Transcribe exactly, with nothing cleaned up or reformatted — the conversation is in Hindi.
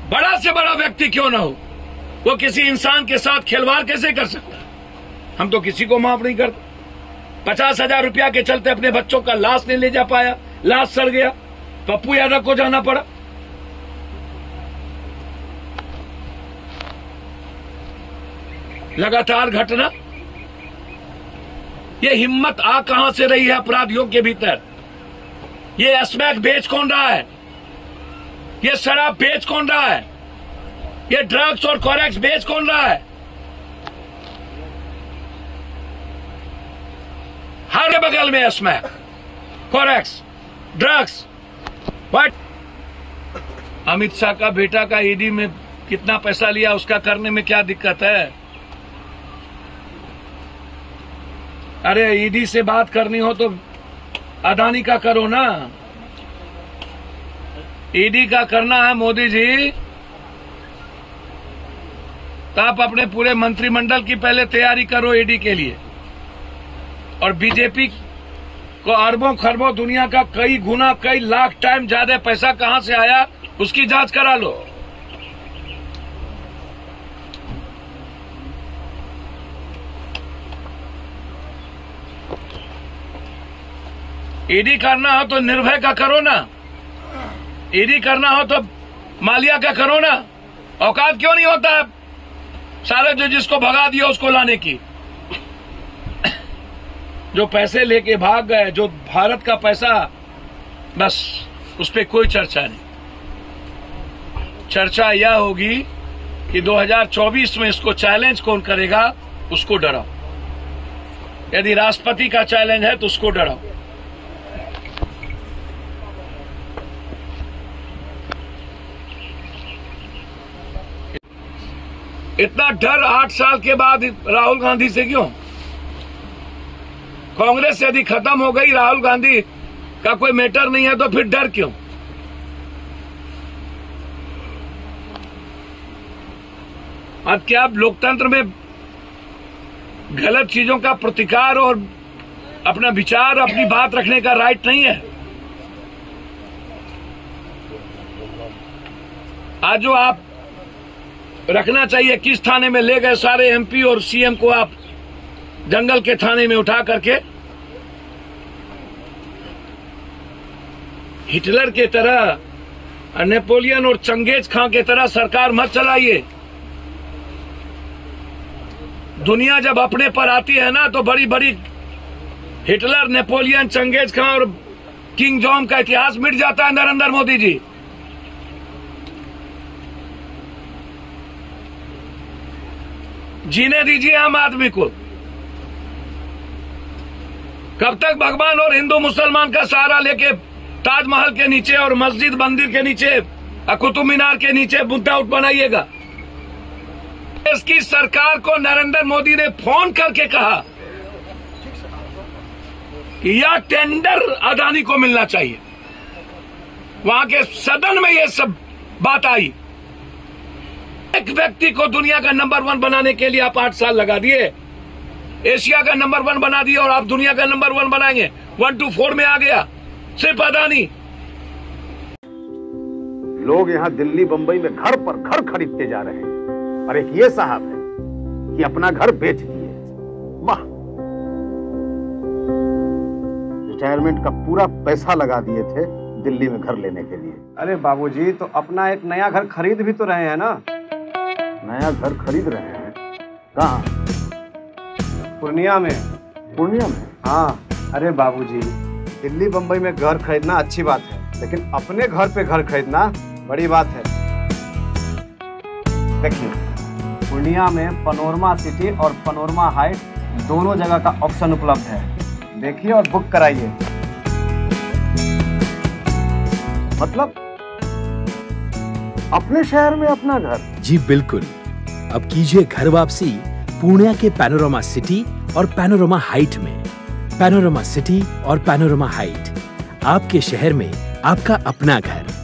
बड़ा से बड़ा व्यक्ति क्यों ना हो, वो किसी इंसान के साथ खिलवाड़ कैसे कर सकता है? हम तो किसी को माफ नहीं करते। पचास हजार रुपया के चलते अपने बच्चों का लाश नहीं ले जा पाया, लाश सड़ गया, पप्पू यादव को जाना पड़ा। लगातार घटना। ये हिम्मत आ कहां से रही है अपराधियों के भीतर? ये स्मैक बेच कौन रहा है? ये शराब बेच कौन रहा है? ये ड्रग्स और कोरेक्स बेच कौन रहा है? हर बगल में smack, Corex, drugs. But Amit Shah का बेटा का ईडी में कितना पैसा लिया, उसका करने में क्या दिक्कत है? अरे ईडी से बात करनी हो तो अदानी का करो ना। ईडी का करना है मोदी जी, तो आप अपने पूरे मंत्रिमंडल की पहले तैयारी करो ईडी के लिए। और बीजेपी को अरबों खरबों, दुनिया का कई गुना, कई लाख टाइम ज्यादा पैसा कहां से आया, उसकी जांच करा लो। ईडी करना हो तो निर्भय का करो ना, ईडी करना हो तो मालिया का करो ना। औकात क्यों नहीं होता है सारे जो जिसको भगा दिया उसको लाने की? जो पैसे लेके भाग गए, जो भारत का पैसा, बस उस पर कोई चर्चा नहीं। चर्चा यह होगी कि दो हज़ार चौबीस में इसको चैलेंज कौन करेगा, उसको डराओ। यदि राष्ट्रपति का चैलेंज है तो उसको डराओ। इतना डर आठ साल के बाद राहुल गांधी से क्यों? कांग्रेस यदि खत्म हो गई, राहुल गांधी का कोई मैटर नहीं है, तो फिर डर क्यों? अब क्या लोकतंत्र में गलत चीजों का प्रतिकार और अपना विचार, अपनी बात रखने का राइट नहीं है? आज जो आप रखना चाहिए, किस थाने में ले गए सारे एमपी और सीएम को आप जंगल के थाने में उठा करके? हिटलर के तरह, नेपोलियन और चंगेज खां के तरह सरकार मत चलाइए। दुनिया जब अपने पर आती है ना, तो बड़ी बड़ी हिटलर, नेपोलियन, चंगेज खां और किंग जॉन का इतिहास मिट जाता है। नरेंद्र मोदी जी, जीने दीजिए आम आदमी को। कब तक भगवान और हिंदू मुसलमान का सहारा लेके ताजमहल के नीचे और मस्जिद मंदिर के नीचे, कुतुब मीनार के नीचे बुद्धा उठ बनाइएगा? इसकी सरकार को नरेंद्र मोदी ने फोन करके कहा कि यह टेंडर अदानी को मिलना चाहिए। वहां के सदन में यह सब बात आई। एक व्यक्ति को दुनिया का नंबर वन बनाने के लिए आप आठ साल लगा दिए। एशिया का नंबर वन बना दिया और आप दुनिया का नंबर वन बनाएंगे। वन टू फोर में आ गया सिर्फ अदानी। लोग यहाँ दिल्ली बंबई में घर पर घर खरीदते जा रहे हैं, और एक ये साहब है कि अपना घर बेच दिए। वाह, रिटायरमेंट का पूरा पैसा लगा दिए थे दिल्ली में घर लेने के लिए। अरे बाबूजी, तो अपना एक नया घर खरीद भी तो रहे हैं ना। नया घर खरीद रहे हैं? कहाँ? पूर्णिया में। पूर्णिया में? हाँ। अरे बाबूजी, दिल्ली बंबई में घर खरीदना अच्छी बात है, लेकिन अपने घर पे घर खरीदना बड़ी बात है। देखिए, पूर्णिया में पनोरमा सिटी और पनोरमा हाइट दोनों जगह का ऑप्शन उपलब्ध है। देखिए और बुक कराइए। मतलब अपने शहर में अपना घर? जी बिल्कुल। अब कीजिए घर वापसी पूर्णिया के पैनोरमा सिटी और पैनोरमा हाइट में। पैनोरमा सिटी और पैनोरमा हाइट, आपके शहर में आपका अपना घर।